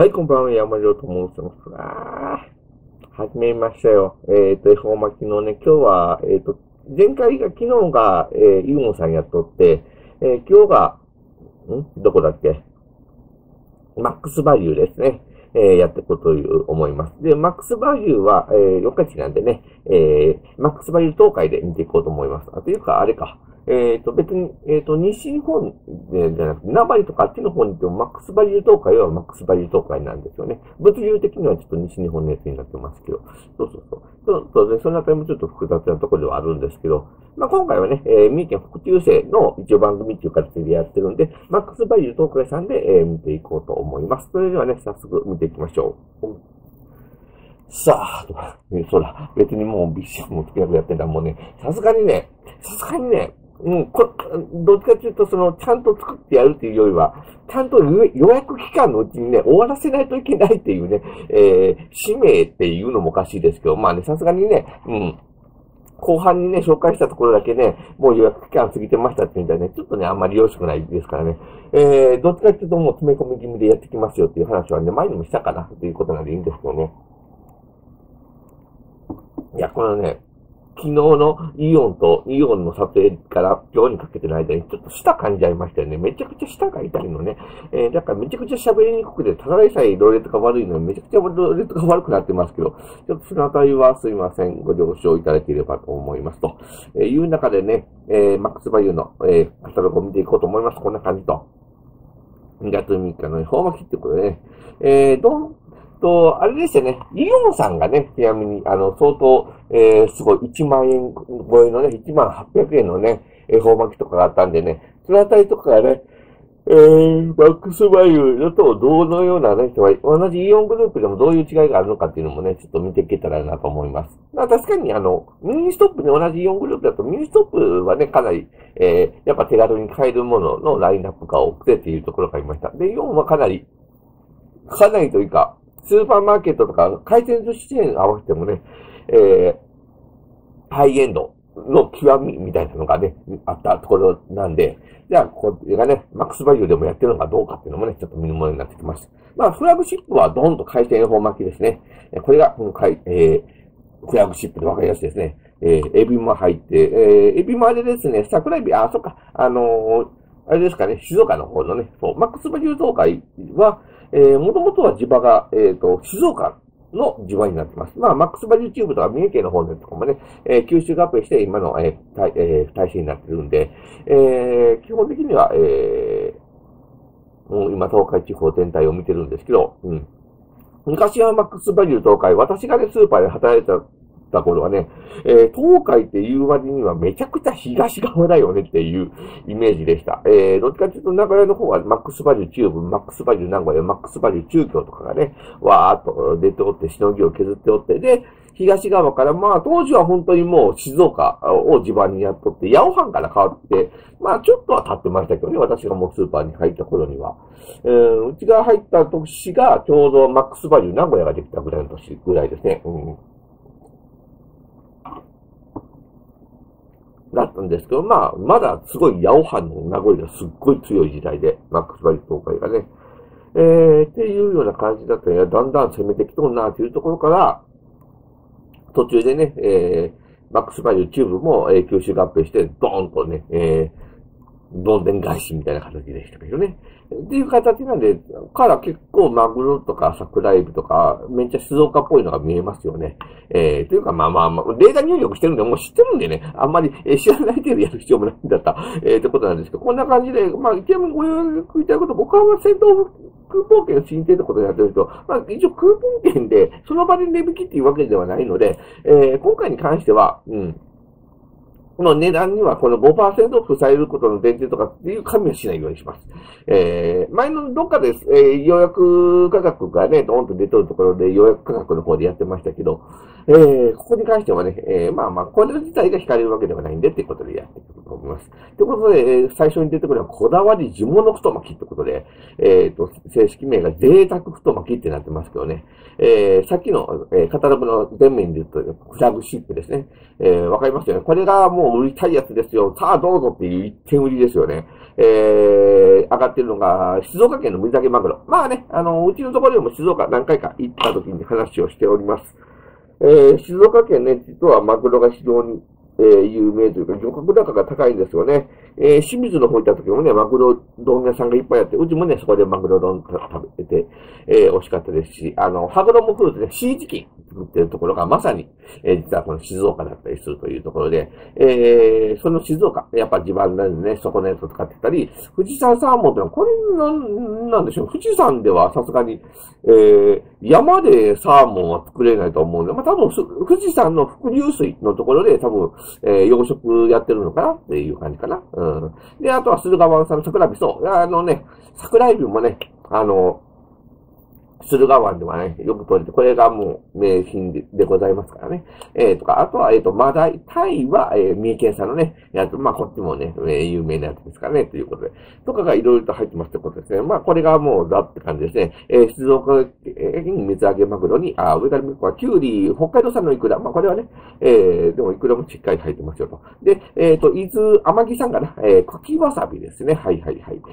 はい、こんばんは、山城と申します。始めましたよ。恵方巻きのね、今日は、前回が、昨日が、ユーモンさんやっとって、今日が、どこだっけマックスバリューですね。やっていこうと思います。で、マックスバリューは、4日なんでね、マックスバリュー東海で見ていこうと思います。というか、あれか。別に、西日本でじゃなくて、名張とかあっちの方に行っても、マックスバリュー東海はマックスバリュー東海なんですよね。物流的にはちょっと西日本のやつになってますけど。そう、そのあたりもちょっと複雑なところではあるんですけど、まあ、今回はね、三重県北中生の一応番組っていう形でやってるんで、マックスバリュー東海さんで、見ていこうと思います。それではね、早速見ていきましょう。さあ、そうだ、別にもうビシッもつけなくやってたらもうね、さすがにね、どっちかというと、ちゃんと作ってやるっていうよりは、ちゃんと予約期間のうちにね、終わらせないといけないっていうね、使命っていうのもおかしいですけど、まあね、さすがにね、後半にね、紹介したところだけね、もう予約期間過ぎてましたって言ったらね、ちょっとね、あんまりよろしくないですからね。どっちかというともう詰め込み気味でやってきますよっていう話はね、前にもしたかなっていうことなんでいいんですけどね。いや、このね、昨日のイオンの撮影から今日にかけての間にちょっと舌噛んじゃいましたよね。めちゃくちゃ舌が痛いのね。だからめちゃくちゃ喋りにくくて、ただでさえロレットが悪いのにめちゃくちゃロレットが悪くなってますけど、ちょっとそのあたりはすいません。ご了承いただければと思いますと。いう中でね、マックスバリューの、カタログを見ていこうと思います。こんな感じと。2月3日の恵方巻きってことでね、あれでしたね、イオンさんがね、ちなみに、相当、すごい1万円超えのね、1万800円のね、恵方巻きとかがあったんでね、そのあたりとかがね、マックスバリューだと、どのようなね、同じイオングループでもどういう違いがあるのかっていうのもね、ちょっと見ていけたらなと思います。まあ確かにミニストップで同じイオングループだと、ミニストップはね、かなり、やっぱ手軽に買えるもののラインナップが多くてっていうところがありました。で、イオンはかなりというか、スーパーマーケットとか回転寿司チェーン合わせてもね、ハイエンドの極みみたいなのがね、あったところなんで、じゃあ、これがね、マックスバリューでもやってるのかどうかっていうのもね、ちょっと見るものになってきます。まあ、フラグシップはドンと回転恵方巻きですね。これが今回、フラグシップでわかりやすいですね。エビも入って、エビもあれですね、桜エビ、そっか、あれですかね、静岡の方のね、そう、マックスバリュー東海は、もともとは地場が、静岡の地場になってます。まあ、マックスバリューチューブとか三重県の方のとかもね、九州合併して今の、体制になってるんで、基本的には、もう今東海地方全体を見てるんですけど、昔はマックスバリュー東海、私がね、スーパーで働いてた頃はね、東海っていう割にはめちゃくちゃ東側だよねっていうイメージでした。どっちかというと名古屋の方はマックスバリュー中部、マックスバリュー名古屋、マックスバリュー中京とかがね、わーっと出ておってしのぎを削っておって、で、東側から、まあ当時は本当にもう静岡を地盤にやっとって、八尾藩から変わって、まあちょっとは経ってましたけどね、私がもうスーパーに入った頃には。うちが入った年がちょうどマックスバリュー名古屋ができたぐらいの年ぐらいですね。だったんですけど、まあ、まだすごい八尾藩の名残がすっごい強い時代で、マックスバリュー東海がね。っていうような感じだったら、だんだん攻めてきとんなというところから、途中でね、マックスバリューチューブも、九州合併して、ドーンとね、どんでん返しみたいな形でしたけどね。っていう形なんで、から結構マグロとか桜エビとか、めっちゃ静岡っぽいのが見えますよね。というかまあ、データ入力してるんで、もう知ってるんでね、あんまり知らない程度やる必要もないんだった、ってことなんですけど、こんな感じで、まあ、ちなみにご予約いただくと、僕は戦闘クーポン券申請ってことでやってると、まあ、一応クーポン券で、その場で値引きっていうわけではないので、今回に関しては、この値段にはこの 5% オフされることの前提とかっていう加味はしないようにします。前のどっかで、予約価格がね、ドーンと出てるところで予約価格の方でやってましたけど、ここに関してはね、これ自体が引かれるわけではないんでっていうことでやっていくと思います。ということで、最初に出てくるのはこだわり地物太巻きってことで、正式名が贅沢太巻きってなってますけどね、さっきの、カタログの前面で言うと、フラグシップですね。わかりますよね。これがももう売りたいやつですよ。さあどうぞっていう一点売りですよね。上がってるのが、静岡県の水揚げマグロ。まあね、うちのところでも静岡何回か行った時に話をしております。静岡県ね、実はマグロが非常に、有名というか、漁獲高が高いんですよね。清水の方行った時もね、マグロ丼屋さんがいっぱいあって、うちもね、そこでマグロ丼食べてて、美味しかったですし、羽衣フーズでシーチキン作ってるところがまさに、実はこの静岡だったりするというところで、その静岡、やっぱ地盤なんでね、そこのやつを使ってたり、富士山サーモンってのは、これなんでしょう、富士山ではさすがに、山でサーモンは作れないと思うんで、まあ多分、富士山の伏流水のところで多分、養殖やってるのかなっていう感じかな。うん。で、あとは駿河湾産の桜味噌。桜エビもね、駿河湾ではね、よく取れて、これがもう名品でございますからね。とか、あとは、マダイ、タイは、三重県産のね、やつ、まあ、こっちもね、有名なやつですからね、ということで。とかがいろいろと入ってますってことですね。まあ、これがもう、だって感じですね。静岡県水揚げマグロに、上から見ると、キュウリ、北海道産のイクラ。まあ、これはね、でもイクラもしっかり入ってますよと。で、伊豆、天城産かな、茎わさびですね。はいはいはい。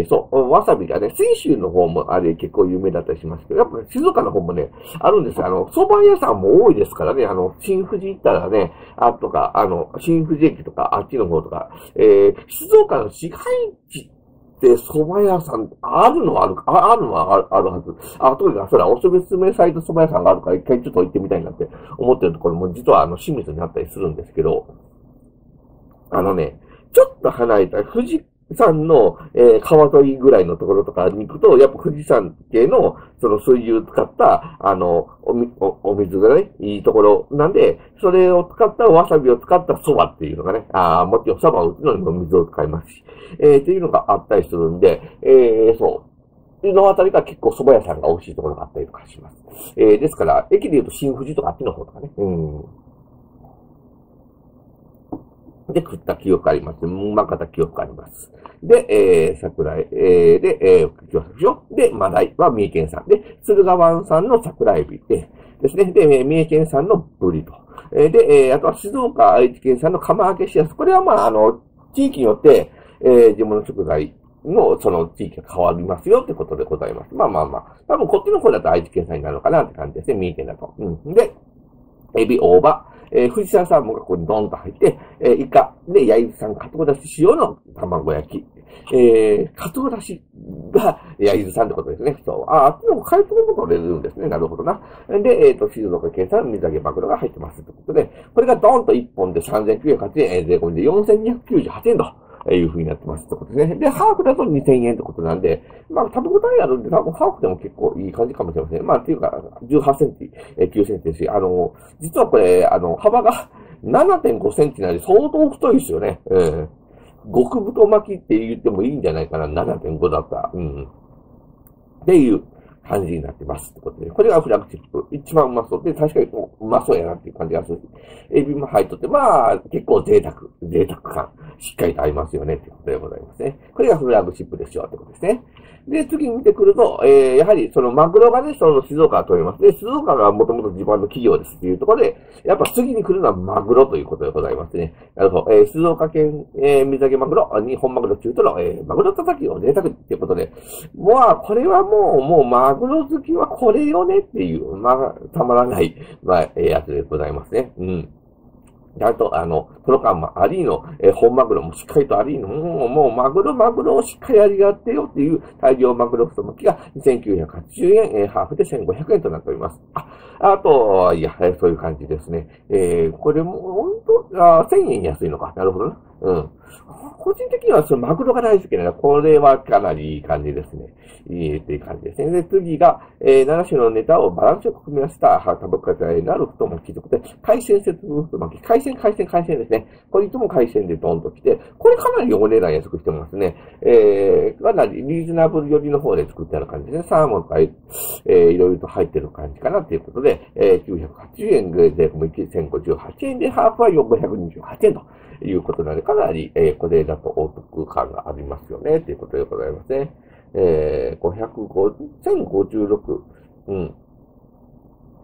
そう、わさびがね、泉州の方もあれ結構有名だったりしますけど、やっぱ静岡の方もね、あるんですよ。蕎麦屋さんも多いですからね、新富士行ったらね、とか、新富士駅とか、あっちの方とか、静岡の市街地で蕎麦屋さん、あるのはあるはず。とにかく、それはおすすめサイト蕎麦屋さんがあるから、一回ちょっと行ってみたいなって思ってるところも、実は清水にあったりするんですけど、ちょっと離れた富士山の、川沿いぐらいのところとかに行くと、やっぱ富士山系の、その水牛を使った、お水がね、いいところなんで、それを使ったわさびを使った蕎麦っていうのがね、もちろん蕎麦を打つのにも水を使いますし、っていうのがあったりするんで、そう。のあたりが結構蕎麦屋さんが美味しいところがあったりとかします。ですから、駅で言うと新富士とかあっちの方とかね、で、食った記憶あります。うまかった記憶あります。で、桜井、で、マダイは三重県産。で、駿河湾産の桜エビですね。で、三重県産のブリと。で、あとは静岡、愛知県産の釜揚げしやす。これはまあ、地域によって、地元食材の、その地域が変わりますよってことでございます。まあまあまあ。多分こっちの方だと愛知県産になるのかなって感じですね。三重県だと。で、エビ、大葉。富士山サーモンがここにドンと入って、イカ、で、焼津産、かつおだし塩の卵焼き。かつおだしが焼津産ってことですね。そう。あっちの海藻も取れるんですね。なるほどな。で、静岡県産水揚げマグロが入ってますってことで、これがドンと1本で3980円、税込みで4298円と。いう風になってますってことですね。で、ハーフだと2000円ってことなんで、まあ、食べ応えあるんで、多分ハーフでも結構いい感じかもしれません。まあ、っていうか、18センチ、9センチですし、実はこれ、幅が7.5センチなんで相当太いですよね。極太巻きって言ってもいいんじゃないかな、7.5だったら。っていう感じになってますってことで、これがフラッグシップ。一番うまそう。で、確かにうまそうやなっていう感じがする。エビも入っとって、まあ、結構贅沢感、しっかりと合いますよねってことでございますね。これがフラッグシップですよってことですね。で、次に見てくると、やはりそのマグロがね、その静岡が取れます。で、静岡がもともと地盤の企業ですっていうところで、やっぱ次に来るのはマグロということでございますね。なるほど。静岡県、水揚げマグロ、日本マグロ中トロ、マグロ叩きを贅沢っていうことで、まあ、これはもうマグロ好きはこれよねっていう、まあ、たまらない、まあ、やつでございますね。あと、プロカンもありの、本マグロもしっかりとありの、もうマグロをしっかりありがってよっていう大量マグロ太巻きが2980円、ハーフで1500円となっております。あと、いや、そういう感じですね。これも、本当1000円安いのか。なるほどな。個人的にはそのマグロが大好きなので、これはかなりいい感じですね。っていう感じですね。で、次が、7種のネタをバランスよく組み合わせた、食べ方になる太巻きということで、海鮮節分太巻き、海鮮ですね。これいつも海鮮でドンと来て、これかなりお値段安くしてますね。かなりリーズナブル寄りの方で作ってある感じですね。サーモンとか、いろいろと入ってる感じかなということで、980円で税込み1058円で、ハーフは528円と。いうことなので、かなり、これだとお得感がありますよね、ということでございますね。1056、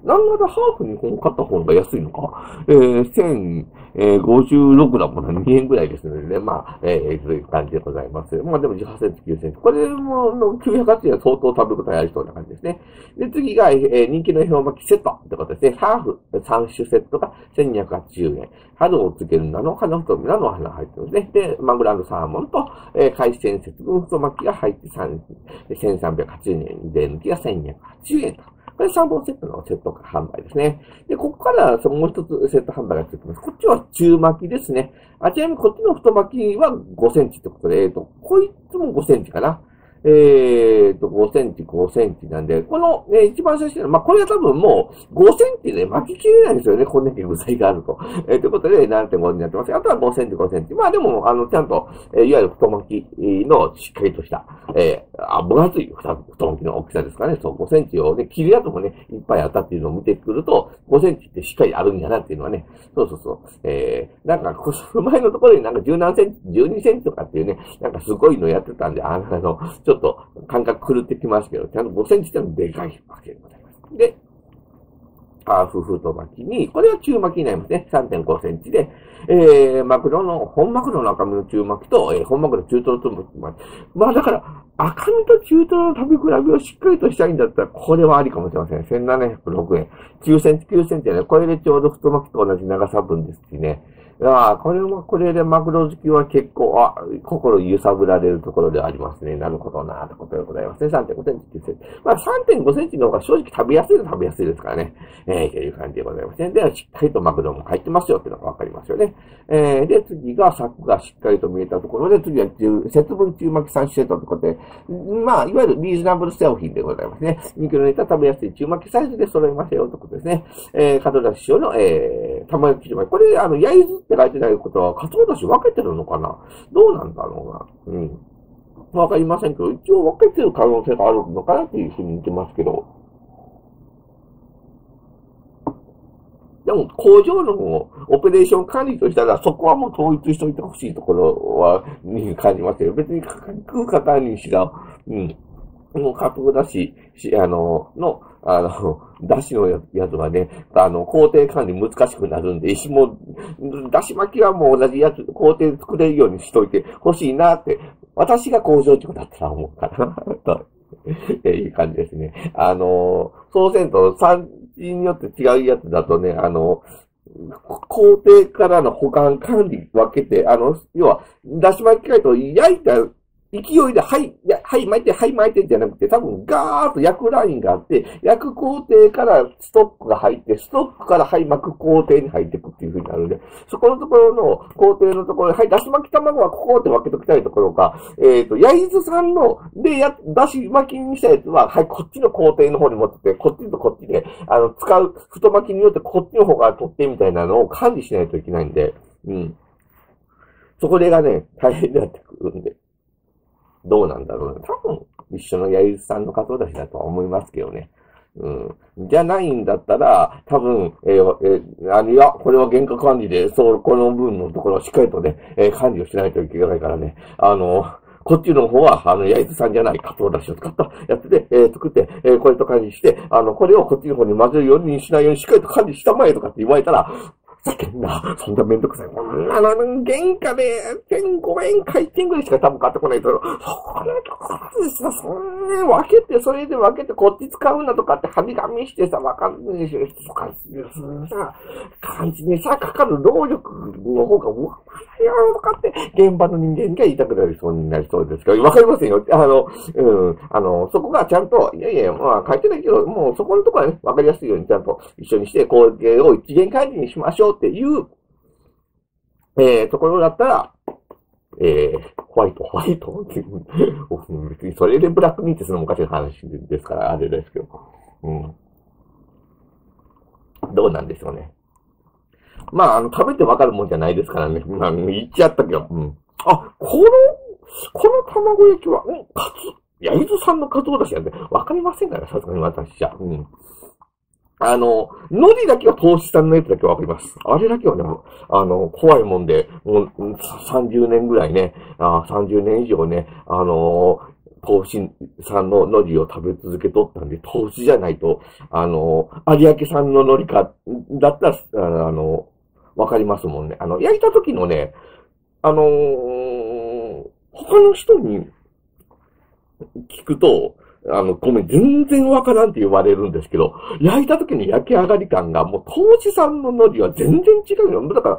なんならハーフ2本買った方が安いのか。1056だもんな、2円ぐらいですのでね。まあ、そういう感じでございます。まあでも18センチ、9センチ。これも、980円は相当食べ応えありそうな感じですね。で、次が、人気の恵方巻きセットってことですね。ハーフ3種セットが1280円。春を告げる菜の花太み菜の花入ってますね。で、マグラサーモンと、海鮮節分太巻きが入って1380円。で、抜きが1280円と。これ3本セットのセット販売ですね。で、ここからもう一つセット販売がついてます。こっちは中巻きですね。ちなみにこっちの太巻きは5センチってことで、こいつも5センチかな。5センチ、5センチなんで、この、一番最初の、まあ、これは多分もう、5センチで巻ききれないんですよね。こんだけ具材があると。ということで、7.5 になってます。あとは5センチ、5センチ。まあでも、ちゃんと、いわゆる太巻きのしっかりとした、分厚い太巻きの大きさですかね。そう、5センチをね、切るやつもね、いっぱいあったっていうのを見てくると、5センチってしっかりあるんやなっていうのはね、そう。なんか、前のところになんか10何センチ、12センチとかっていうね、なんかすごいのやってたんで、ちょっと感覚狂ってきますけど、ちゃんと5センチってのはでかいわけでございます。で、ハーフ太巻きに、これは中巻きになりますね。3.5 センチで、本マグロの赤身の中巻きと、本マグロ中トロと巻き。まあだから、赤身と中トロの食べ比べをしっかりとしたいんだったら、これはありかもしれません。1706円。9センチ、9センチで、これでちょうど太巻きと同じ長さ分ですしね。これでマグロ好きは結構、心揺さぶられるところではありますね。なるほどな、ということでございますね。3.5 センチ、9センチ。まあ、3.5 センチの方が正直食べやすいですからね。という感じでございますね。で、しっかりとマグロも入ってますよっていうのがわかりますよね。で、次が柵がしっかりと見えたところで、次は節分中巻き3セットということで、まあ、いわゆるリーズナブル商品でございますね。人気のネタ食べやすい中巻きサイズで揃いましたよということですね。門田師匠の、玉焼き中巻き。これ、焼津って書いてないことは、かつおだし分けてるのかな？どうなんだろうな。うん。わかりませんけど、一応分けてる可能性があるのかなっていうふうに言ってますけど。でも、工場のオペレーション管理としたら、そこはもう統一しといてほしいところは、に感じますけど、別に空間管理しが、うん。もう、かつおだし、だしのやつはね、工程管理難しくなるんで、もう、だし巻きはもう同じやつ、工程作れるようにしといてほしいなって、私が工場長だったら思うかな、という感じですね。そうせんと、産地によって違うやつだとね、工程からの保管管理分けて、要は、だし巻き機と焼いた勢いで、はい、巻いてじゃなくて、多分ガーッと焼くラインがあって、焼く工程からストックが入って、ストックから巻く工程に入っていくっていう風になるんで、そこのところの工程のところで、だし巻き卵はここって分けときたいところか、焼津さんの、だし巻きにしたやつは、こっちの工程の方に持ってて、こっちとこっちで、使う太巻きによってこっちの方から取ってみたいなのを管理しないといけないんで、うん。そこがね、大変になってくるんで。どうなんだろうね。多分、一緒の焼津さんのカツオだしだとは思いますけどね。うん。じゃないんだったら、多分、これは原価管理で、この分のところをしっかりとね、管理をしないといけないからね。こっちの方は、焼津さんじゃないカツオだしを使ったやつで、作って、これと管理して、これをこっちの方に混ぜるようにしないようにしっかりと管理したまえとかって言われたら、ざけんな。そんなめんどくさい。こんなの、原価で、1,500円か1点ぐらいしか多分買ってこないけど、それとかですよ。そんな分けて、それで分けてこっち使うなとかって張り紙してさ、わかんないし、とか、さ、感じにさ、かかる労力の方が、とかって、現場の人間が言いたくなりそうになりそうですけど、わかりませんよ。そこがちゃんと、まあ、書いてないけど、もうそこのところはね、わかりやすいようにちゃんと一緒にして、工程を一元管理にしましょうっていう、ところだったら、ホワイトっていう、別にそれでブラックミーティスのおかしい話ですから、あれですけど。うん。どうなんでしょうね。まあ、食べてわかるもんじゃないですからね。まあ、言っちゃったけど。うん。この卵焼きは、焼津さんのカツオだしなんてわかりませんから、さすがに私じゃ。うん。海苔だけは投資さんのやつだけわかります。あれだけはね、怖いもんで、もう30年ぐらいね、30年以上ね、 投資産の海苔を食べ続けとったんで、投資じゃないと、有明産の海苔か、だったら、わかりますもんね。焼いた時のね、他の人に聞くと、ごめん、全然わからんって言われるんですけど、焼いた時に焼き上がり感が、もう、当時産の海苔は全然違うよ。だから、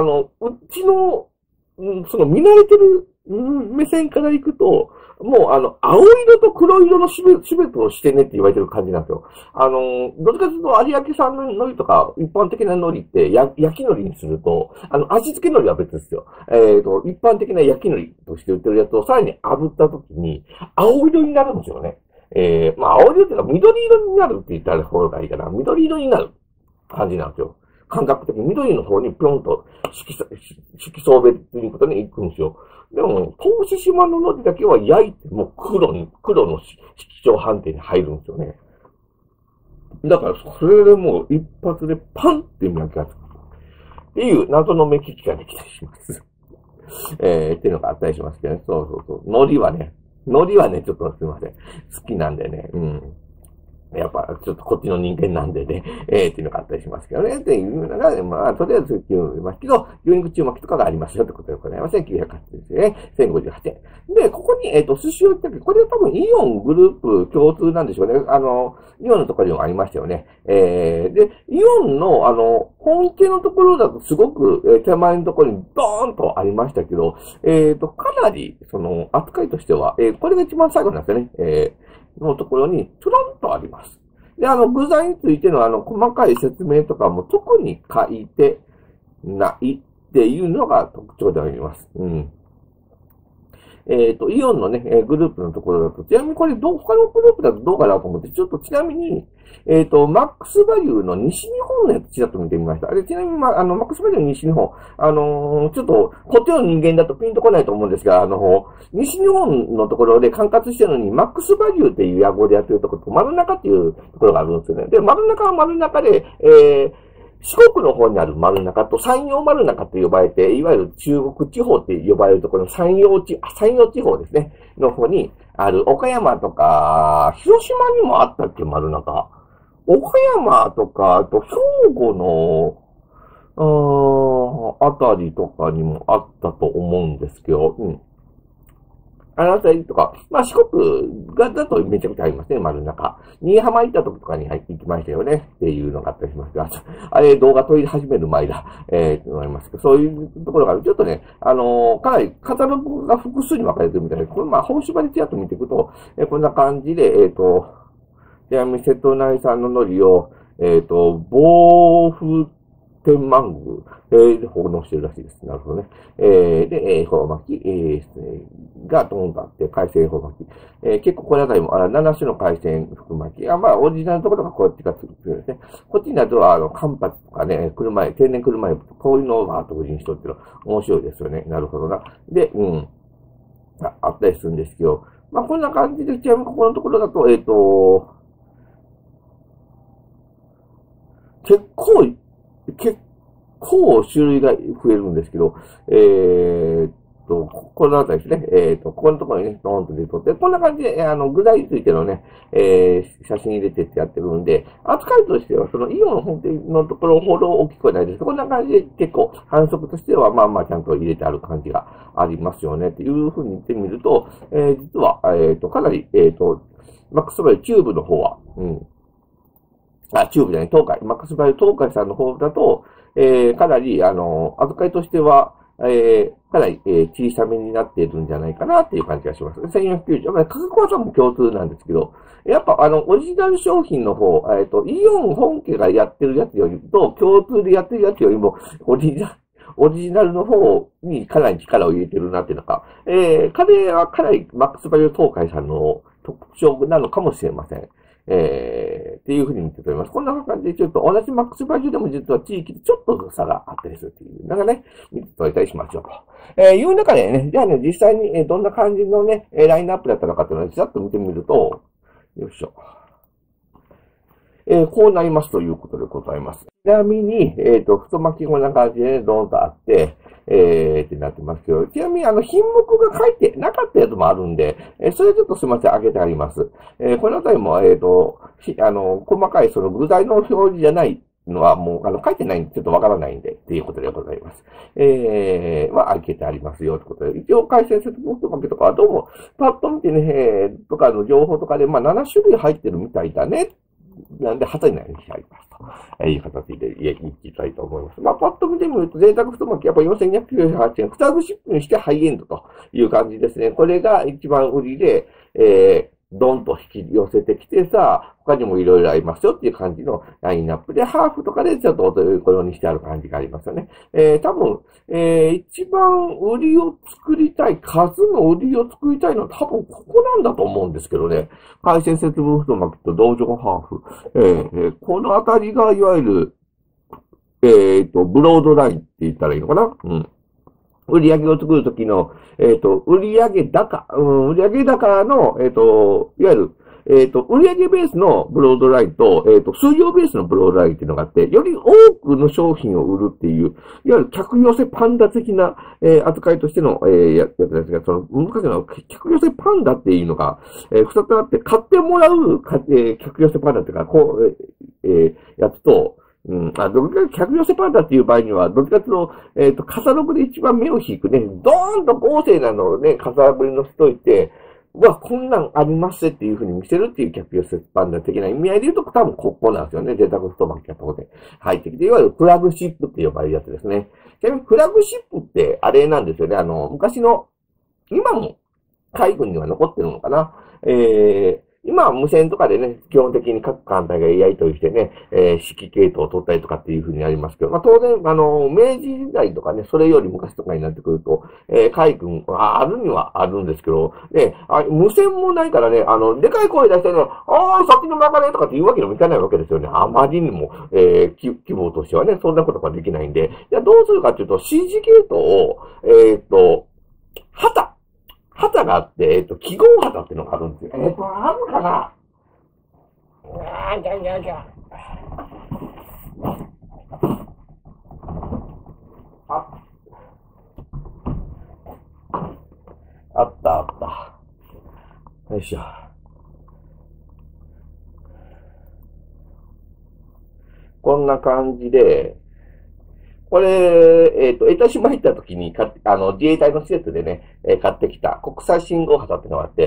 うちの、その見慣れてる目線から行くと、もう青色と黒色のシベトをしてねって言われてる感じなんですよ。どっちかというと、有明産の海苔とか、一般的な海苔って、焼き海苔にすると、味付け海苔は別ですよ。一般的な焼き海苔として売ってるやつをさらに炙った時に、青色になるんですよね。まあ、青色っていうか、緑色になるって言ったら方がいいかな。緑色になる感じなんですよ。感覚的に緑の方にぴょんと色相別に行くことに行くんですよ。でも、答志島の海苔だけは焼いてもう黒の色調判定に入るんですよね。だから、それでもう一発でパンって焼きがつく。っていう謎の目利きができたりします。っていうのがあったりしますけどね。そう。海苔はね、ちょっとすいません。好きなんでね。うん。やっぱ、ちょっとこっちの人間なんでね、っていうのがあったりしますけどね、っていうのが、まあ、とりあえず言いますけど、牛肉注目とかがありますよってことでございますね。908円ですね。1058円。で、ここに、寿司を言ったけど、これは多分イオングループ共通なんでしょうね。イオンのところにもありましたよね。で、イオンの、本店のところだとすごく、手前のところにドーンとありましたけど、かなり、扱いとしては、これが一番最後なんですよね。のところに、ちょろんとあります。で、具材についての細かい説明とかも特に書いてないっていうのが特徴であります。うん。イオンのね、グループのところだと、ちなみにこれ他のグループだとどうかなと思って、ちょっとちなみに、マックスバリューの西日本のやつちらっと見てみました。ちなみに、マックスバリューの西日本、ちょっと、こっちの人間だとピンとこないと思うんですが、西日本のところで管轄してるのに、マックスバリューっていう野号でやってるところと、丸中っていうところがあるんですよね。で、丸中は丸中で、四国の方にある丸中と山陽丸中と呼ばれて、いわゆる中国地方って呼ばれるところの山陽地方ですね、の方にある岡山とか、広島にもあったっけ、丸中。岡山とか、あと兵庫の、あたりとかにもあったと思うんですけど、うん。あのあたりとか、まあ四国だとめちゃくちゃありますね、丸中。新居浜行った時とかに行きましたよね、っていうのがあったりしますが、あれ動画撮り始める前だ、思いますけど、そういうところがある。ちょっとね、かなりカタログが複数に分かれてるみたいで、これまあ本芝でちらっと見ていくと、こんな感じで、ちなみに瀬戸内産の海苔を、暴風天満宮、で保納してるらしいです。なるほどね。で、恵方巻き、がドーンとあって、海鮮恵方巻き。結構これあたりも、7種の海鮮福巻き。まあ、オリジナルのところがこっちがつくんですね。こっちになると、間髪とかね、天然車エビとこういうのをバーッと無事にしとってるの面白いですよね。なるほどな。で、うん。あったりするんですけど、まあ、こんな感じで、ちなみにここのところだと、結構種類が増えるんですけど、このあたりですね。ここのところにね、ドーンと出とって、こんな感じで、具材についてのね、写真入れてってやってるんで、扱いとしては、そのイオンの本店のところほど大きくはないです。こんな感じで結構反則としては、まあまあちゃんと入れてある感じがありますよね。っていうふうに言ってみると、実は、かなり、マックスバリューチューブの方は、チューブじゃない、東海、マックスバリュー東海さんの方だと、かなり、扱いとしては、かなり、小さめになっているんじゃないかなっていう感じがします。1490。価格は多分共通なんですけど、やっぱオリジナル商品の方、イオン本家がやってるやつよりと、共通でやってるやつよりも、オリジナルの方にかなり力を入れてるなっていうのか、彼はかなりマックスバリュー東海さんの特徴なのかもしれません。っていうふうに見ております。こんな感じでちょっと同じマックスバリューでも実は地域でちょっと差があったりするっていうのがね、見ておいたりしましょうと。いう中でね、じゃあね、実際にどんな感じのね、ラインナップだったのかっていうのをちょっと見てみると、よいしょ。こうなりますということでございます。ちなみに、太巻きこんな感じで、ドーンとあって、 ってなってますけど、ちなみに品目が書いてなかったやつもあるんで、それちょっとすみません、あげてあります。このあたりも、細かいその具材の表示じゃないのはもう、書いてないんで、ちょっとわからないんで、っていうことでございます。開けてありますよ、ということで。一応、回線接続とかはどうも、パッと見てね、とかの情報とかで、7種類入ってるみたいだね。なんで、旗になりにしてありますと。いう形で言いたいと思います。パッと見てみると、贅沢太巻き、やっぱ4298円、フタグシップにしてハイエンドという感じですね。これが一番売りで、ドンと引き寄せてきてさ、他にもいろいろありますよっていう感じのラインナップで、ハーフとかでちょっとこのようにしてある感じがありますよね。多分、一番売りを作りたい、数の売りを作りたいのは多分ここなんだと思うんですけどね。海鮮節分太巻きと道場ハーフ。このあたりがいわゆる、ブロードラインって言ったらいいのかな。うん。売上を作るときの、売上高の、いわゆる、売上ベースのブロードラインと、数量ベースのブロードラインっていうのがあって、より多くの商品を売るっていう、いわゆる客寄せパンダ的な、扱いとしての、やつですが、その、難しいのは、客寄せパンダっていうのが、二つあって、買ってもらう、客寄せパンダっていうか、やつと、どっちか客寄せパンダっていう場合には、どっちかというと、カタログで一番目を引くね、ドーンと豪勢なのをね、カタログに載せといて、こんなんありますっていう風に見せるっていう客寄せパンダ的な意味合いで言うと、多分ここなんですよね。贅沢太巻きがとこで入ってきて、いわゆるフラグシップって呼ばれるやつですね。ちなみにフラグシップってあれなんですよね。昔の、今も海軍には残ってるのかな。今は無線とかでね、基本的に各艦隊がやり取りしてね、指揮系統を取ったりとかっていう風になりますけど、当然、明治時代とかね、それより昔とかになってくると、海軍、あるにはあるんですけど、ね、無線もないからね、でかい声出してね、そっちの流れとかって言うわけにもいかないわけですよね。あまりにも、規模としてはね、そんなことができないんで、じゃあどうするかっていうと、指示系統を、旗があって、記号旗っていうのがあるんですよ。あるかなあった。よいしょ。こんな感じで、これ、江田島行った時に自衛隊の施設でね、買ってきた国際信号旗っていうのがあって、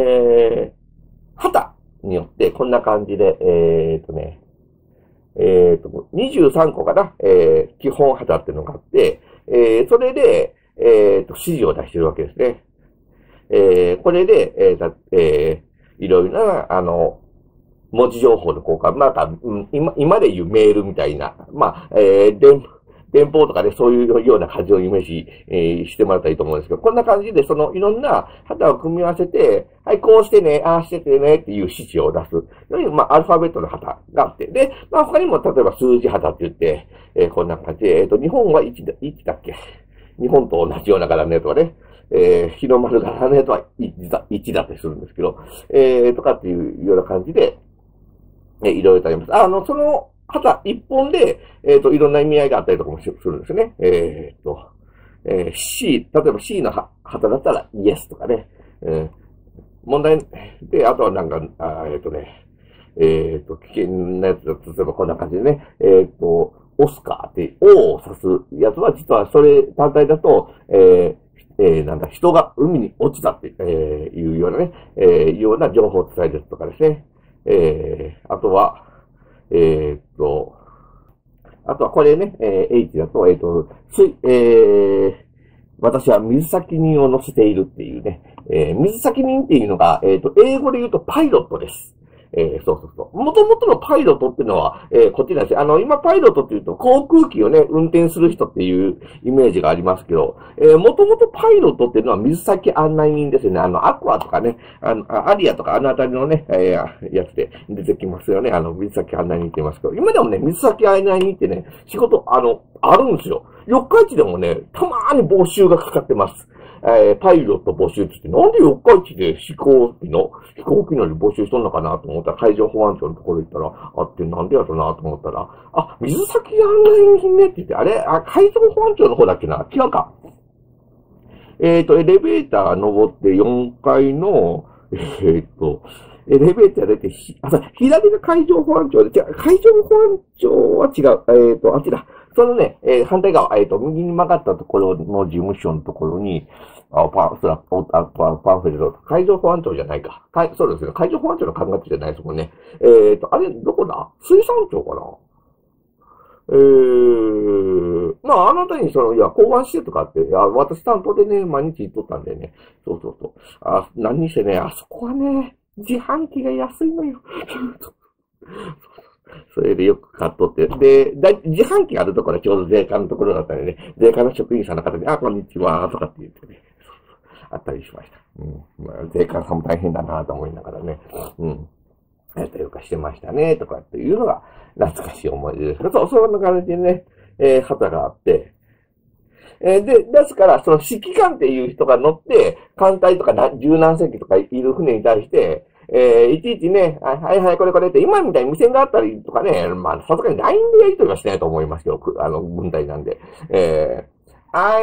旗によってこんな感じで、23個かな、基本旗っていうのがあって、それで、指示を出してるわけですね。これで、いろいろな、文字情報の交換、今で言うメールみたいな、電報とかでそういうような感じをイメージ、してもらったらいいと思うんですけど、こんな感じで、いろんな旗を組み合わせて、はい、こうしてね、ああしててねっていう指示を出す。アルファベットの旗があって、で、他にも例えば数字旗って言って、こんな感じで、日本は1だっけ？日本と同じような柄のやつはね、日の丸柄のやつは1だってするんですけど、とかっていうような感じで、いろいろとあります。その旗一本で、いろんな意味合いがあったりとかもするんですね。C、例えば C の旗だったら Yes とかね。問題で、あとはなんか、危険なやつだと、例えばこんな感じでね、オスカーって O を指すやつは、実はそれ単体だと、人が海に落ちたっていうようなね、ような情報を伝えるとかですね。あとは、あとはこれね、H だと、私は水先人を乗せているっていうね、水先人っていうのが、英語で言うとパイロットです。そう。元々のパイロットっていうのは、こっちなんですよ。今パイロットっていうと航空機をね、運転する人っていうイメージがありますけど、元々パイロットっていうのは水先案内人ですよね。アクアとかね、アリアとかあのあたりのね、やつで出てきますよね。水先案内人って言いますけど、今でもね、水先案内人ってね、仕事、あるんですよ。四日市でもね、たまーに募集がかかってます。 パイロット募集ってなんで四日市で飛行機乗り募集しとんのかなと思ったら、海上保安庁のところ行ったら、あってなんでやろなと思ったら、あ、水先案内人ねって言って、あれ海上保安庁の方だっけな違うか。エレベーター登って4階の、エレベーター出て、左が海上保安庁で、海上保安庁は違う。あっちだ。そのね、反対側、右に曲がったところの事務所のところに、パンフレット、海上保安庁じゃないか。そうですね。海上保安庁の管轄じゃないですもんね。あれ、どこだ水産庁かなまあ、あなたに交番してとかって、私担当でね、毎日行っとったんでね。そう。何にしてね、あそこはね、自販機が安いのよ。それでよく買っとって。で、自販機があるところはちょうど税関のところだったんでね、税関の職員さんの方で、こんにちは、とかって言ってね、あったりしました。まあ、税関さんも大変だなと思いながらね。やったりとかしてましたね、とかっていうのが懐かしい思い出ですけど、そんな感じでね、旗があって、ですから、その指揮官っていう人が乗って、艦隊とか十何隻とかいる船に対して、いちいちね、はい、これって、今みたいに無線があったりとかね、まあ、さすがに LINE でやりとりはしないと思いますよ。軍隊なんで。はい、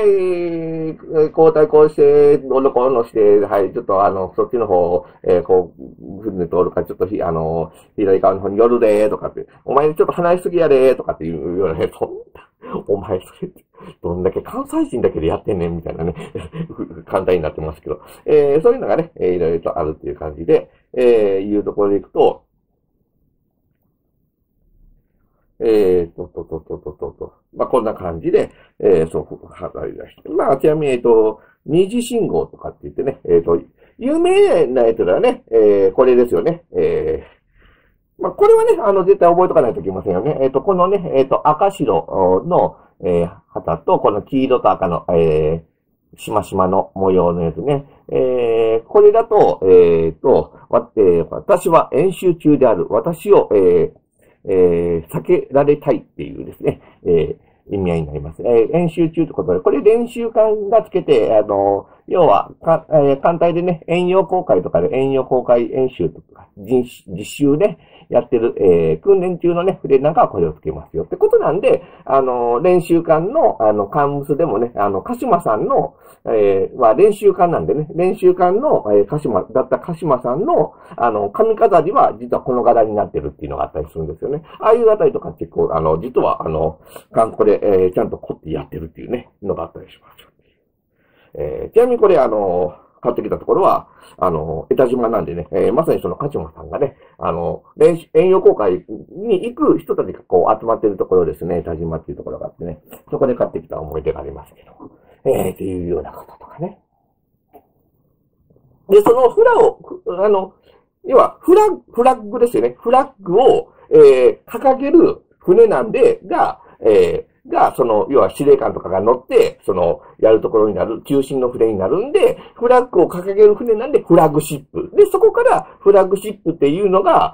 交代こうして、どのこうのして、はい、ちょっとそっちの方、船通るから、ちょっと左側の方に寄るで、とかって、お前ちょっと離れすぎやで、とかっていうようなね、お前それって、どんだけ関西人だけでやってんねん、みたいなね、簡単になってますけど、そういうのがね、いろいろとあるっていう感じで、いうところでいくと、まあ、こんな感じで、働き出して。まあ、ちなみに、二次信号とかって言ってね、有名なやつだね、これですよね。まあ、これはね、絶対覚えとかないといけませんよね。このね、赤白の、旗と、この黄色と赤の、しましまの模様のやつね。これだと、私は演習中である。私を、避けられたいっていうですね、意味合いになります。演習中ってことで、これ練習艦がつけて、要は、艦隊でね、遠洋航海とかで遠洋航海演習とか、実習ね、やってる、訓練中のね、船なんかはこれをつけますよってことなんで、練習艦の、艦務でもね、鹿島さんの、は練習艦なんでね、練習艦の、鹿島さんの、髪飾りは実はこの柄になってるっていうのがあったりするんですよね。ああいうあたりとか結構、実は、これ、ちゃんと凝ってやってるっていうね、のがあったりします。ちなみにこれ、買ってきたところは、江田島なんでね、まさにその鹿島さんがね、遠洋航海に行く人たちがこう集まってるところですね、江田島っていうところがあってね、そこで買ってきた思い出がありますけど、っていうようなこととかね。で、そのフラッグですよね。フラッグを、掲げる船なんで、要は司令官とかが乗って、やるところになる、中心の船になるんで、フラッグを掲げる船なんで、フラッグシップ。で、そこから、フラッグシップっていうのが、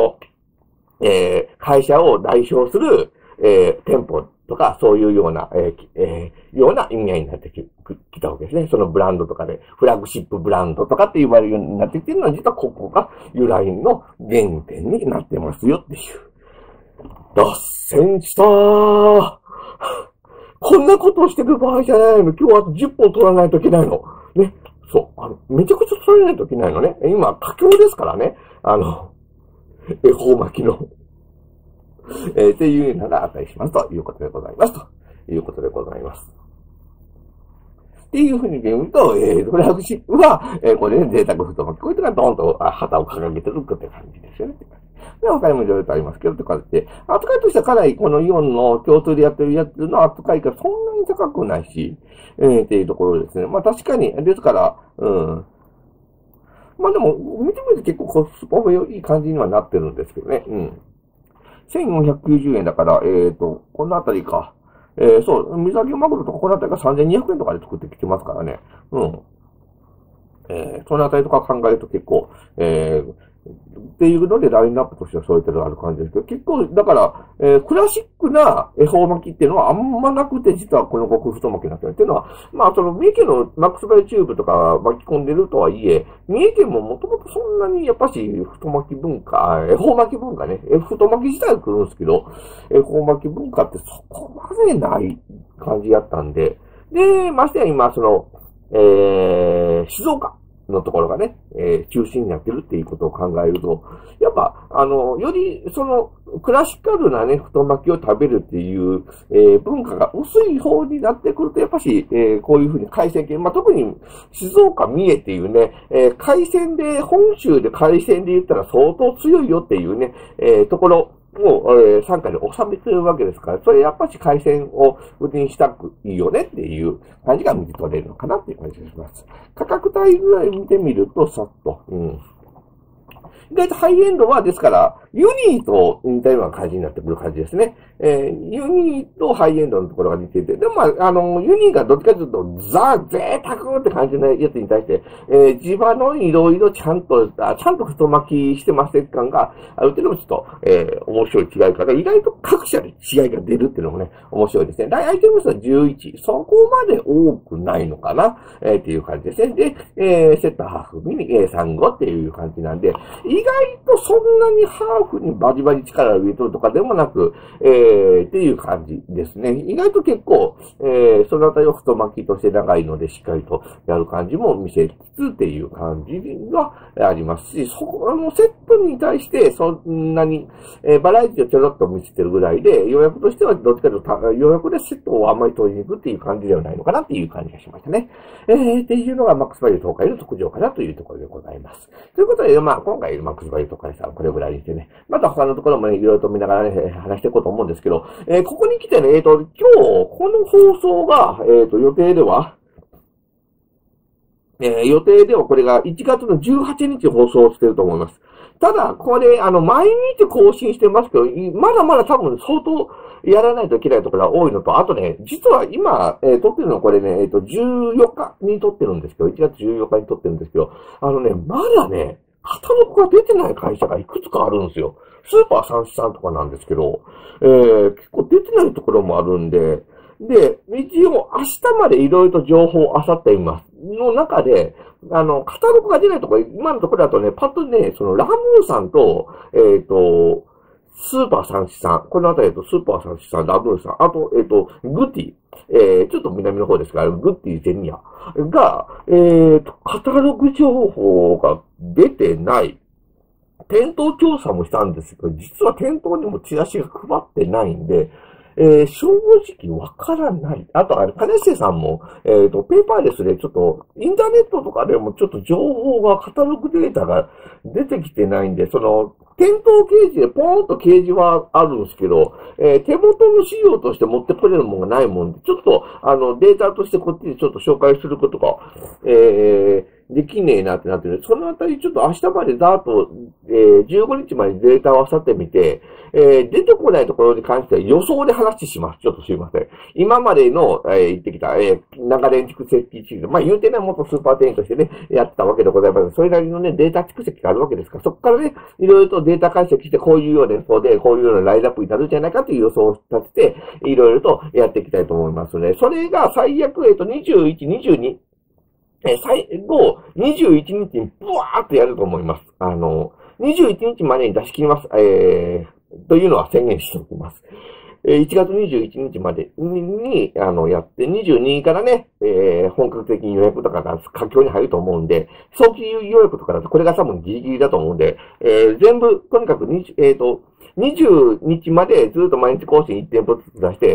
会社を代表する、店舗とか、そういうような、意味合いになってきたわけですね。そのブランドとかで、フラッグシップブランドとかって言われるようになってきてるのは、実はここが由来の原点になってますよっていう。脱線したー。こんなことをしてる場合じゃないの。今日は10本取らないといけないの。ね。そう。めちゃくちゃ取らないといけないのね。今、佳境ですからね。恵方巻きの。っていうのがあったりします。ということでございます。ということでございます。っていうふうに言うと、フラッグシップは、これね、贅沢太巻き。こういうのがドーンと旗を掲げてるって感じですよね。で、他にもいろいろとありますけど、って感じで、扱いとしてはかなりこのイオンの共通でやってるやつの扱いがそんなに高くないし、っていうところですね。まあ確かに、ですから、まあでも、見てみると結構コスパもいい感じにはなってるんですけどね。1490円だから、このあたりか。そう、水揚げマグロとかこのあたりが3200円とかで作ってきてますからね。そのあたりとか考えると結構、 っていうので、ラインナップとしてはそういったのがある感じですけど、結構、だから、クラシックな恵方巻きっていうのはあんまなくて、実はこの極太巻きになってるっていうのは、まあ、その、三重県のマックスバリチューブとか巻き込んでるとはいえ、三重県ももともとそんなにやっぱし、太巻き文化、恵方巻き文化ね、太巻き自体は来るんですけど、恵方巻き文化ってそこまでない感じやったんで、で、ましてや今、その、静岡のところがね、中心になってるっていうことを考えると、やっぱ、より、その、クラシカルなね、太巻きを食べるっていう、文化が薄い方になってくると、やっぱし、こういうふうに海鮮系、まあ、特に静岡、三重っていうね、海鮮で、本州で海鮮で言ったら相当強いよっていうね、ところ、を、傘下で収めてるわけですから、それやっぱし海鮮を売りにしたくいいよねっていう感じが見て取れるのかなっていう感じがします。価格帯ぐらい見てみると、さっと、意外とハイエンドは、ですから、ユニーと似たような感じになってくる感じですね。ユニーとハイエンドのところが似ていて、でもまあ、ユニーがどっちかというと、贅沢って感じのやつに対して、地場のいろいろちゃんと太巻きしてます感があるっていうのもちょっと、面白い違いから、意外と各社で違いが出るっていうのもね、面白いですね。アイテム数は11。そこまで多くないのかな、っていう感じですね。で、セットハーフミニ A35 っていう感じなんで、意外とそんなにハーフにバリバリ力を入れとるとかでもなく、っていう感じですね。意外と結構、そのあたりを太巻きとして長いのでしっかりとやる感じも見せつつっていう感じがありますし、セットに対してそんなに、バラエティをちょろっと見せてるぐらいで、予約としてはどっちかというと予約でセットをあんまり取りに行くっていう感じではないのかなっていう感じがしましたね。っていうのがマックスバリュー東海の特徴かなというところでございます。ということで、まあ今回マックスバリュー東海さんこれぐらいにしてね、また他のところもね、いろいろと見ながらね、話していこうと思うんですけど、ここに来てね、今日、この放送が、予定ではこれが1月の18日放送してると思います。ただ、これ、毎日更新してますけど、まだまだ多分相当やらないといけないところが多いのと、あとね、実は今、撮ってるのはこれね、14日に撮ってるんですけど、1月14日に撮ってるんですけど、まだね、カタログが出てない会社がいくつかあるんですよ。スーパー三さんとかなんですけど、結構出てないところもあるんで、で、一応明日までいろいろと情報を漁っています。の中で、カタログが出ないところ、今のところだとね、パッとね、そのラムーさんと、スーパー三さん、このあたりだとスーパー三さん、ラムーさん、あと、グティ、ちょっと南の方ですが、グティゼニアが、カタログ情報が出てない。店頭調査もしたんですけど、実は店頭にもチラシが配ってないんで、正直わからない。あと、カネシェさんも、ペーパーレスでちょっと、インターネットとかでもちょっと情報が、カタログデータが出てきてないんで、店頭掲示でポーンと掲示はあるんですけど、手元の資料として持ってこれるものがないもんで、ちょっと、データとしてこっちでちょっと紹介することが、できねえなってなってる。そのあたりちょっと明日までざーっと、15日までデータを漁ってみて、出てこないところに関しては予想で話します。ちょっとすいません。今までの、言ってきた、長年蓄積地域、まあ言うてね、元スーパー店員としてね、やってたわけでございます。それなりのね、データ蓄積があるわけですから、そこからね、いろいろとデータ解析して、こういうような予想で、こういうようなラインナップになるんじゃないかという予想を立てて、いろいろとやっていきたいと思いますので、それが最悪、21、22、最後、21日にブワーっとやると思います。21日までに出し切ります。というのは宣言しておきます。1月21日までに、やって、22からね、本格的に予約とかが佳境に入ると思うんで、早期予約とかだとこれが多分ギリギリだと思うんで、全部、とにかく20日までずっと毎日更新1店舗ずつ出して、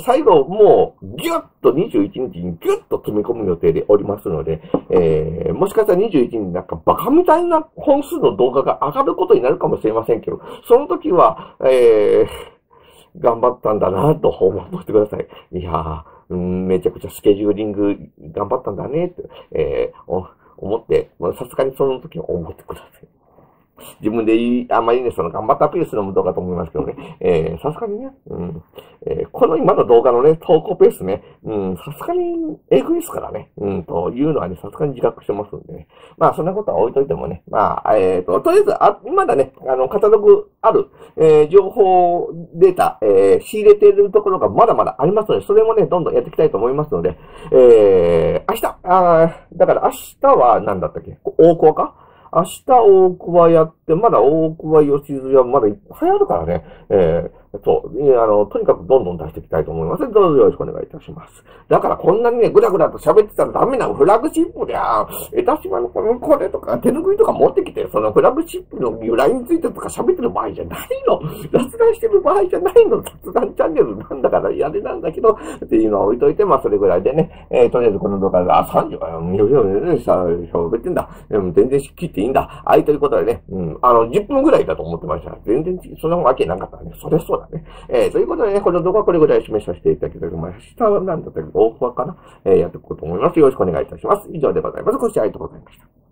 最後もうギュッと21日にギュッと詰め込む予定でおりますので、もしかしたら21日になんかバカみたいな本数の動画が上がることになるかもしれませんけど、その時は、頑張ったんだなと思ってください。いやー、めちゃくちゃスケジューリング頑張ったんだねって、思って、さすがにその時は思ってください。 自分であんまりね、頑張ったアピールするのもどうかと思いますけどね。さすがにね、この今の動画のね、投稿ペースね、さすがにえぐいですからね、というのはね、さすがに自覚してますんでね。まあ、そんなことは置いといてもね、まあ、とりあえず、まだね、カタログある、情報データ、仕入れているところがまだまだありますので、それもね、どんどんやっていきたいと思いますので、明日、だから明日は何だったっけ、大桑か明日大桑やって、まだ大桑吉津はまだいっぱいあるからね。とにかくどんどん出していきたいと思います。どうぞよろしくお願いいたします。だからこんなにね、ぐだぐだと喋ってたらダメなフラグシップで、江田島のこれとか手ぬぐいとか持ってきて、そのフラグシップの由来についてとか喋ってる場合じゃないの。雑談してる場合じゃないの。雑談チャンネルなんだからやれなんだけど、っていうのは置いといて、まあそれぐらいでね、とりあえずこの動画が30分、喋ってんだ。全然切っていいんだ。ということでね、10分ぐらいだと思ってました。全然、そんなわけなかったね。それそうだね。ということでね、この動画はこれぐらい示させていただきたいと思います。下は何だったっけ大桑かなやっていこうと思います。よろしくお願いいたします。以上でございます。ご視聴ありがとうございました。